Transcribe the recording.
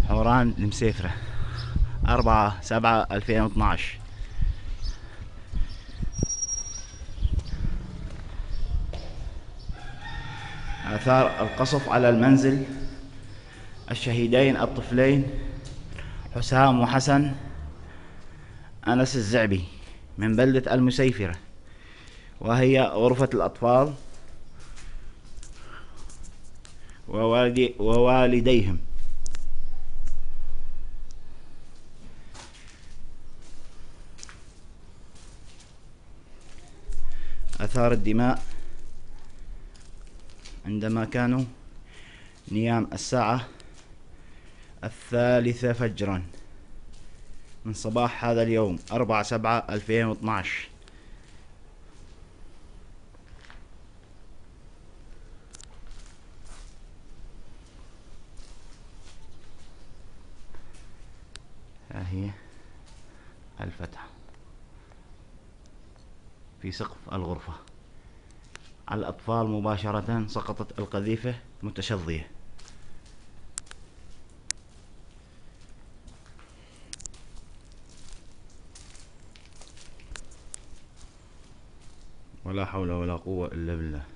حوران المسيفرة 4/7/2012. آثار القصف على المنزل الشهيدين الطفلين حسام وحسن أنس الزعبي من بلدة المسيفرة، وهي غرفة الأطفال ووالديهم. آثار الدماء عندما كانوا نيام الساعة 3 فجرا من صباح هذا اليوم 4/7/2012. ها هي الفتحة في سقف الغرفة. على الأطفال مباشرة سقطت القذيفة متشظية. ولا حول ولا قوة إلا بالله.